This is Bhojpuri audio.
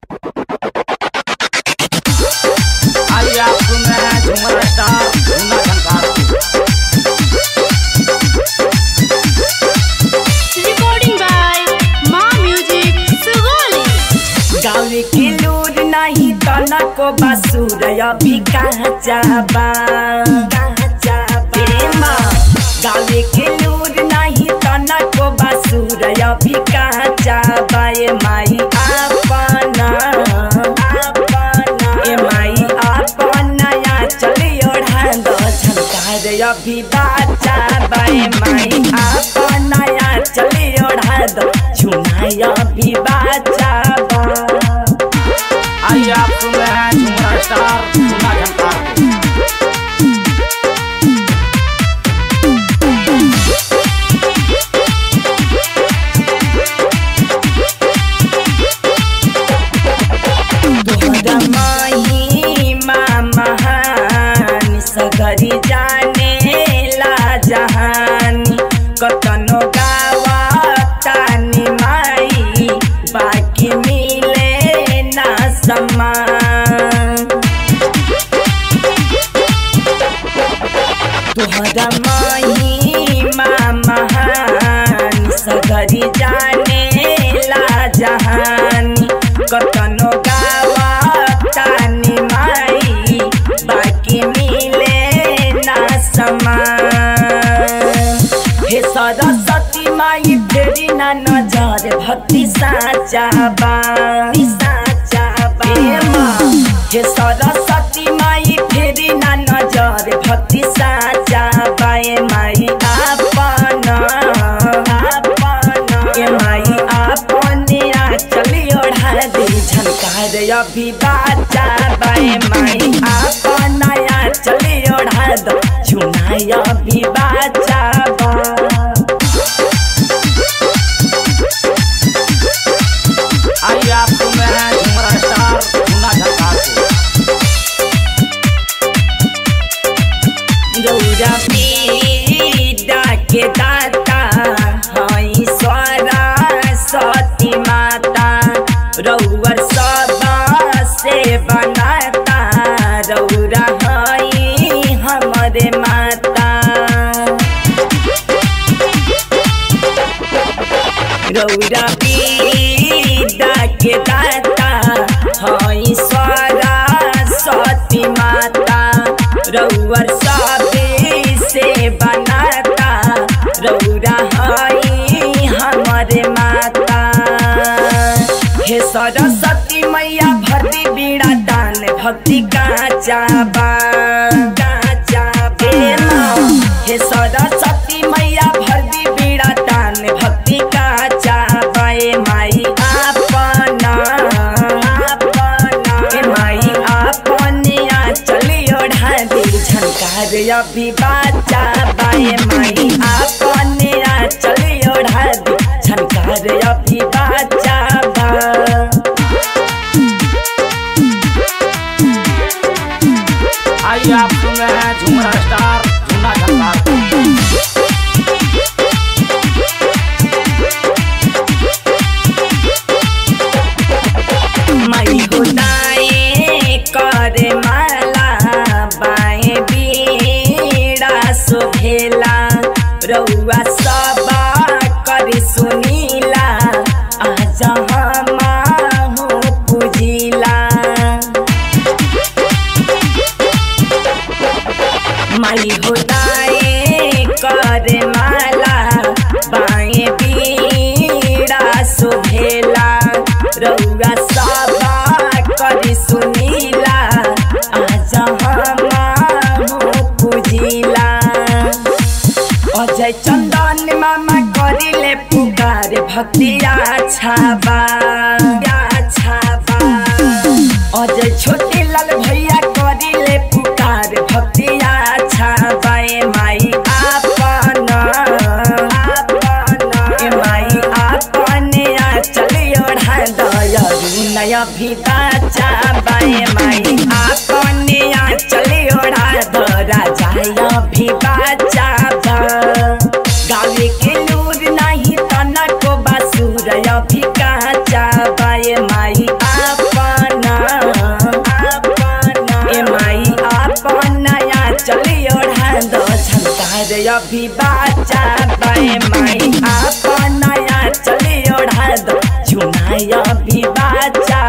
आइए आप सुन रहे हैं झूमर स्टार झूमर झनकार। रिकॉर्डिंग बाय माँ म्यूजिक सुगोली। गाँव के लूर नहीं तना को बासुर अभी कहाँ जाबा गाँव के लूर नहीं तना को बासुर अभी कहाँ जाबा ए माई अपना ए माई अपना या चली ओढ़ा दो झनकार अभी बाजाबा ए माई अपना या चली ओढ़ा दो झुमाया अभी बाजाबा। आइए आप सुन रहे हैं झूमर स्टार झूमर झनकार। तोहरा महिमा महान सगरी जाने ला जहानी कतनो गावा तानी माई बाकी मिले ना समान। तोहरा महिमा महान सगरी जाने ला जहानी कतनो गावा तानी माई बाकी मिले ना समान। हे सरस्वती माई फेरी ना नजर भक्ति साचा बा हे सरस्वती माई फेरी ना नजर भक्ति साचा बा ए माई अपना ए माई अपने आ चली ओढ़ा दे झनकार अभी बाजा बा ए माई अपना आ चली ओढ़ा दो झुमाया अभी बाजा बा। आइए आप सुन रहे हैं झूमर स्टार झूमर झनकार। गौरा पीड़ा के दाता हई सरस्वती माता रउअर सब से बनाता रउरा हई हमरे माता। गौरा पीड़ा के दाता हई सरस्वती माता रउअर सब से बनाता रउरा हई हमरे माता। हे सरस्वती मैया भरती बीड़ा दान भक्ति का चाबा हे सरस्वती मैया भरती बीड़ा दान भक्ति का चाबा ए माई अपना ए माई अपने आ चली ओढ़ा दे झनकार अभी बाजा बा ए माई अपने आ चली ओढ़ा दे झनकार अभी बाजा बा। आइए आप सुन रहे हैं झूमर स्टार झूमर झनकार। माई हो दाएं करे माला बाएं बीड़ा सुभेला रउआ सब करी सुनीला आज हम पूजिला। माई हो दाएं करे माला बाएं बीड़ा सुभेला रउआ सब करी सुनीला आज हम पूजिला। अजय चंदन मामा करिले पुकार भक्ति छाबा अजय छोटे लाल भैया करिले पुकार भक्ति छाबा ए माई अपना ए माई अपने आ चली ओढ़ा दया नया भी बाजा बा ए माई अपने आ चली ओढ़ा दो राजा भी बाजा बा। गाँव के लूर नहीं तना को बासुर अभी कहाँ जाबा ए माई अपना अभी बाचा बाए माई अपन नया चली ओढ़ा दो झुना अभी बाचा